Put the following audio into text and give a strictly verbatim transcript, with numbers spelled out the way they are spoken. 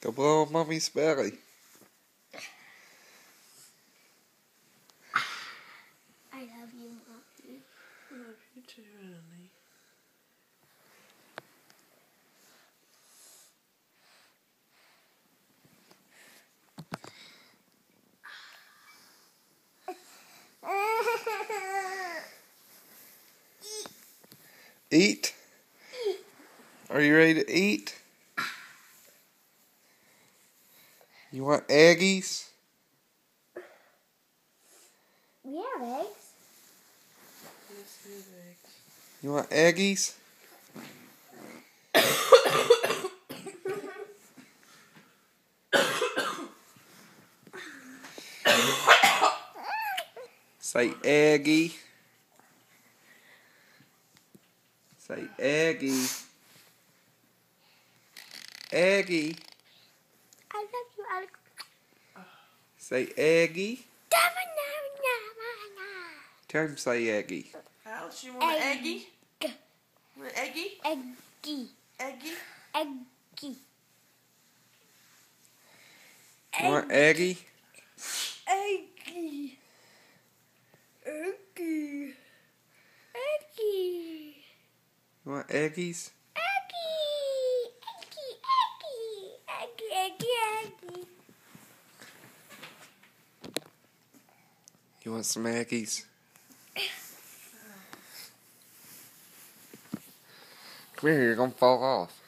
Go blow on Mommy's belly. I love you, Mommy. I love you too, honey. Eat? Are you ready to eat? You want eggies? We have eggs. Yes, we have eggs. You want eggies? Say eggy. Say eggy. Eggy. I love you, Alex. Say eggy. Tell him say eggy. Alice, you want an eggy? Want an eggy? Eggy. Eggy? Eggy. You want eggy? Eggy. Eggy. Eggy. You want eggies? Eggy. Eggy. Eggy. Eggy. Eggy. Eggy. You want some eggies? Come here, you're gonna fall off.